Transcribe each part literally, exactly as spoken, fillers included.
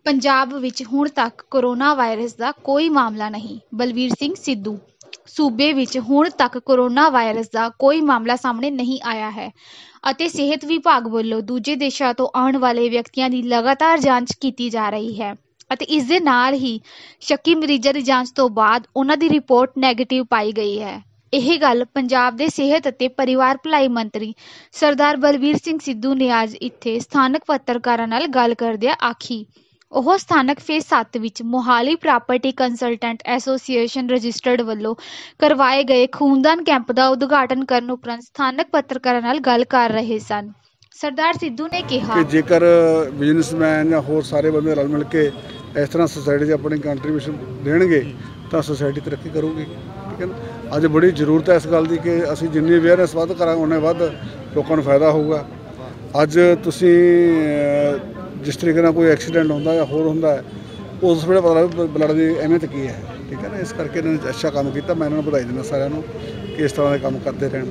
पंजाब विच हुण तक corona virus का कोई मामला नहीं। बलवीर सिंह सिद्धू। सूबे विच हुण तक कोरोना वायरस का कोई मामला सामने नहीं आया है ਅਤੇ ਸਿਹਤ ਵਿਭਾਗ ਵੱਲੋਂ ਦੂਜੇ ਦੇਸ਼ਾਂ ਤੋਂ ਆਉਣ ਵਾਲੇ ਵਿਅਕਤੀਆਂ ਦੀ ਲਗਾਤਾਰ ਜਾਂਚ ਕੀਤੀ ਜਾ ਰਹੀ ਹੈ ਅਤੇ ਇਸ ਦੇ ਨਾਲ ਹੀ ਸ਼ੱਕੀ ਮਰੀਜ਼ਾਂ ਦੀ ਜਾਂਚ ਤੋਂ ਬਾਅਦ ਉਹਨਾਂ ਦੀ ਰਿਪੋਰਟ ਨੈਗੇਟਿਵ ਪਾਈ ਗਈ ਹੈ। ਇਹ ਗੱਲ ਪੰਜਾਬ ਦੇ ਸਿਹਤ ਅਤੇ ਪਰਿਵਾਰ ਭਲਾਈ ਮੰਤਰੀ ਸਰਦਾਰ ਬਲਵੀਰ ਸਿੰਘ ਸਿੱਧੂ ਨੇ ਅੱਜ ਇੱਥੇ ਸਥਾਨਕ ਪੱਤਰਕਾਰਾਂ ਨਾਲ ਗੱਲ ਕਰਦਿਆਂ ਆਖੀ। ਉਹ ਸਥਾਨਕ ਫੇਜ਼ ਸੱਤ ਵਿੱਚ Mohali property consultant association registered ਵੱਲੋਂ ਕਰਵਾਏ ਗਏ ਖੂਨਦਾਨ ਕੈਂਪ ਦਾ ਉਦਘਾਟਨ ਕਰਨ ਉਪਰੰਤ ਸਥਾਨਕ ਪੱਤਰਕਾਰਾਂ ਨਾਲ ਗੱਲ ਕਰ ਰਹੇ ਸਨ। ਸਰਦਾਰ ਸਿੱਧੂ ਨੇ ਕਿਹਾ ਕਿ ਜੇਕਰ ਬਿਜ਼ਨਸਮੈਨ ਜਾਂ ਹੋਰ ਸਾਰੇ ਬੰਦੇ ਰਲ ਮਿਲ ਕੇ ਇਸ ਤਰ੍ਹਾਂ ਸੋਸਾਇਟੀ 'ਚ ਆਪਣੀ ਕੰਟਰੀਬਿਊਸ਼ਨ ਦੇਣਗੇ ਤਾਂ ਸੋਸਾਇਟੀ ਤਰੱਕੀ ਕਰੂਗੀ। ਠੀਕ ਹੈ ਨਾ। ਅੱਜ ਬੜੀ ਜ਼ਰੂਰਤ ਹੈ ਇਸ ਗੱਲ ਦੀ ਕਿ ਅਸੀਂ ਜਿੰਨੀ ਅਵੇਅਰਨੈਸ ਵੱਧ ਕਰਾਂਗੇ ਉਨੇ ਵੱਧ ਲੋਕਾਂ ਨੂੰ ਫਾਇਦਾ ਹੋਊਗਾ। ਅੱਜ ਤੁਸੀਂ जिस तरीके ਨਾਲ कोई एक्सीडेंट होंदा या होर होंदा है उस ਵੇਲੇ पता लगदा ब्लड की अहमियत की है। ठीक है ना। इस करके इन्होंने अच्छा काम किया। मैं इन्होंने बधाई देना सारिਆਂ ਨੂੰ कि इस तरह के काम करते रहन।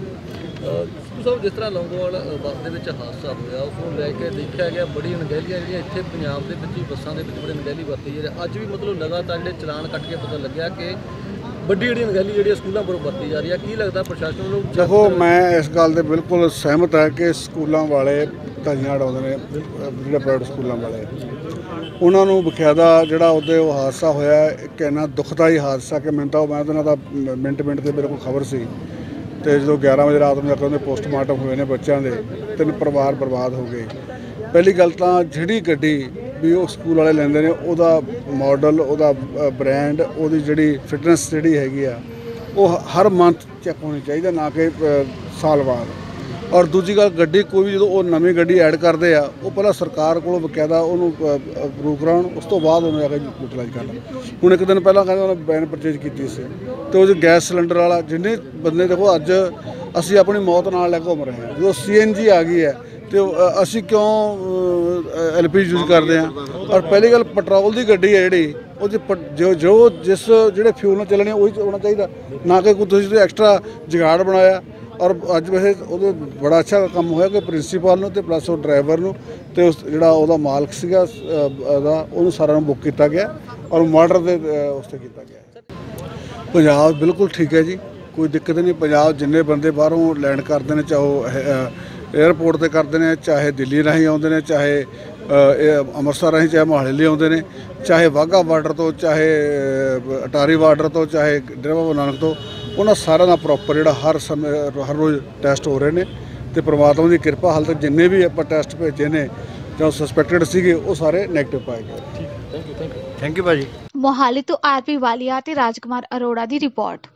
सब जिस तरह लौंगोवाल ਬੱਸ ਦੇ ਵਿੱਚ ਹਾਦਸਾ ਹੋਇਆ ਉਸ ਨੂੰ ਲੈ ਕੇ ਦੇਖਿਆ ਗਿਆ ਬੜੀ ਅਣਗਹਿਲੀਆਂ ਜਿਹੜੀਆਂ ਇੱਥੇ ਪੰਜਾਬ ਦੇ ਵਿੱਚ ਹੀ ਬੱਸਾਂ ਦੇ ਵਿੱਚ ਬੜੀ ਅਣਗਹਿਲੀ ਵਰਤੀ ਜਾ ਰਹੀ ਅੱਜ ਵੀ ਮਤਲਬ ਲਗਾਤਾਰ ਜਿਹੜੇ ਚਲਾਨ ਕੱਟ ਕੇ ਪਤਾ ਲੱਗਿਆ ਕਿ ਵੱਡੀ ਜਿਹੜੀ ਅਣਗਹਿਲੀ ਜਿਹੜੀ ਸਕੂਲਾਂ ਵੱਲੋਂ ਵਰਤੀ ਜਾ ਰਹੀ ਹੈ। ਕੀ ਲੱਗਦਾ ਪ੍ਰਸ਼ਾਸਨ ਨੂੰ? ਦੇਖੋ ਮੈਂ ਇਸ ਗੱਲ ਦੇ ਬਿਲਕੁਲ ਸਹਿਮਤ ਹੈ ਕਿ ਸਕੂਲਾਂ ਵਾਲੇ ਧੱਜੀਆਂ ਉਡਾਉਂਦੇ ਨੇ ਜਿਹੜੇ ਪ੍ਰਾਈਵੇਟ ਸਕੂਲਾਂ ਵਾਲੇ ਉਹਨਾਂ ਨੂੰ ਬਕਾਇਦਾ ਜਿਹੜਾ ਉਹਦੇ ਉਹ ਹਾਦਸਾ ਹੋਇਆ ਇੱਕ ਇੰਨਾ ਦੁਖਦਾਈ ਹਾਦਸਾ ਕਿ ਮੈਨੂੰ ਤਾਂ ਮੈਂ ਤਾਂ ਉਹਨਾਂ ਦਾ ਮਿੰਟ ਮਿੰਟ 'ਤੇ ਮੇਰੇ ਕੋਲ ਖਬਰ ਸੀ ਅਤੇ ਜਦੋਂ ਗਿਆਰਾਂ ਵਜੇ ਰਾਤ ਨੂੰ ਜਾ ਕੇ ਉਹਦੇ ਪੋਸਟਮਾਰਟਮ ਹੋਏ ਨੇ ਬੱਚਿਆਂ ਦੇ ਤਿੰਨ ਪਰਿਵਾਰ ਬਰਬਾਦ ਹੋ ਗਏ। ਪਹਿਲੀ ਗੱਲ ਤਾਂ ਜਿਹੜੀ ਗੱਡੀ ਵੀ ਉਹ ਸਕੂਲ ਵਾਲੇ ਲੈਂਦੇ ਨੇ ਉਹਦਾ ਮਾਡਲ ਉਹਦਾ ਬ੍ਰੈਂਡ ਉਹਦੀ ਜਿਹੜੀ ਫਿਟਨੈਸ ਜਿਹੜੀ ਹੈਗੀ ਆ ਉਹ ਹਰ ਮੰਥ ਚੈੱਕ ਹੋਣੀ ਚਾਹੀਦੀ ਨਾ ਕਿ ਸਾਲ ਬਾਅਦ। ਔਰ ਦੂਜੀ ਗੱਲ ਗੱਡੀ ਕੋਈ ਵੀ ਜਦੋਂ ਉਹ ਨਵੀਂ ਗੱਡੀ ਐਡ ਕਰਦੇ ਆ ਉਹ ਪਹਿਲਾਂ ਸਰਕਾਰ ਕੋਲੋਂ ਬਕਾਇਦਾ ਉਹਨੂੰ ਅਪਰੂਵ ਕਰਾਉਣ ਉਸ ਤੋਂ ਬਾਅਦ ਉਹਨੂੰ ਆ ਕੇ ਯੂਟੀਲਾਈਜ਼ ਕਰਨ। ਹੁਣ ਇੱਕ ਦਿਨ ਪਹਿਲਾਂ ਕਹਿੰਦੇ ਉਹਨੇ ਬੈਨ ਪਰਚੇਜ ਕੀਤੀ ਸੀ ਅਤੇ ਉਹ 'ਚ ਗੈਸ ਸਿਲੰਡਰ ਵਾਲਾ ਜਿੰਨੇ ਬੰਦੇ ਦੇਖੋ ਅੱਜ ਅਸੀਂ ਆਪਣੀ ਮੌਤ ਨਾਲ ਲੈ ਕੇ ਘੁੰਮ ਰਹੇ ਹਾਂ। ਜਦੋਂ ਸੀ ਐਨ ਜੀ ਆ ਗਈ ਹੈ ਅਤੇ ਅਸੀਂ ਕਿਉਂ ਐਲ ਪੀ ਜੀ ਯੂਜ਼ ਕਰਦੇ ਹਾਂ। ਔਰ ਪਹਿਲੀ ਗੱਲ ਪੈਟਰੋਲ ਦੀ ਗੱਡੀ ਹੈ ਜਿਹੜੀ ਉਹ 'ਚ ਜੋ ਜੋ ਜਿਸ ਜਿਹੜੇ ਫਿਊਲ ਨਾਲ ਚੱਲਣੇ ਉਹੀ ਹੋਣਾ ਚਾਹੀਦਾ ਨਾ ਕਿ ਕੋਈ ਤੁਸੀਂ ਐਕਸਟਰਾ ਜੁਗਾੜ ਬਣਾਇਆ। ਔਰ ਅੱਜ ਵੈਸੇ ਉਹਦੇ ਬੜਾ ਅੱਛਾ ਕੰਮ ਹੋਇਆ ਕਿ ਪ੍ਰਿੰਸੀਪਲ ਨੂੰ ਅਤੇ ਪਲੱਸ ਉਹ ਡਰਾਈਵਰ ਨੂੰ ਅਤੇ ਉਸ ਜਿਹੜਾ ਉਹਦਾ ਮਾਲਕ ਸੀਗਾ ਉਹਦਾ ਉਹਨੂੰ ਸਾਰਿਆਂ ਨੂੰ ਬੁੱਕ ਕੀਤਾ ਗਿਆ ਔਰ ਮਰਡਰ ਦੇ ਉਸ 'ਤੇ ਕੀਤਾ ਗਿਆ। ਪੰਜਾਬ ਬਿਲਕੁਲ ਠੀਕ ਹੈ ਜੀ, ਕੋਈ ਦਿੱਕਤ ਨਹੀਂ। ਪੰਜਾਬ ਜਿੰਨੇ ਬੰਦੇ ਬਾਹਰੋਂ ਲੈਂਡ ਕਰਦੇ ਨੇ ਚਾਹੇ ਉਹ ਏਅਰਪੋਰਟ 'ਤੇ ਕਰਦੇ ਨੇ ਚਾਹੇ ਦਿੱਲੀ ਰਾਹੀਂ ਆਉਂਦੇ ਨੇ ਚਾਹੇ ਇਹ ਅੰਮ੍ਰਿਤਸਰ ਰਾਹੀਂ ਚਾਹੇ ਮੋਹਾਲੀ ਲਈ ਆਉਂਦੇ ਨੇ ਚਾਹੇ ਵਾਹਗਾ ਬਾਰਡਰ ਤੋਂ ਚਾਹੇ ਅਟਾਰੀ ਬਾਰਡਰ ਤੋਂ ਚਾਹੇ ਡੇਰਾ ਬਾਬਾ ਨਾਨਕ ਤੋਂ ਉਹਨਾਂ ਸਾਰਿਆਂ ਦਾ ਪ੍ਰੋਪਰ ਜਿਹੜਾ ਹਰ ਸਮੇਂ ਹਰ ਰੋਜ਼ ਟੈਸਟ ਹੋ ਰਹੇ ਨੇ ਅਤੇ ਪਰਮਾਤਮਾ ਦੀ ਕਿਰਪਾ ਹਾਲੇ ਤੱਕ ਜਿੰਨੇ ਵੀ ਆਪਾਂ ਟੈਸਟ ਭੇਜੇ ਨੇ ਜਾਂ ਸਸਪੈਕਟਡ ਸੀਗੇ ਉਹ ਸਾਰੇ ਨੈਗੇਟਿਵ ਪਾਏ ਗਏ। Thank you thank you thank you ਭਾਜੀ। ਮੋਹਾਲੀ ਤੋਂ ਆਰ ਪੀ ਵਾਲੀਆ ਤੇ ਰਾਜਕੁਮਾਰ ਅਰੋੜਾ ਦੀ ਰਿਪੋਰਟ।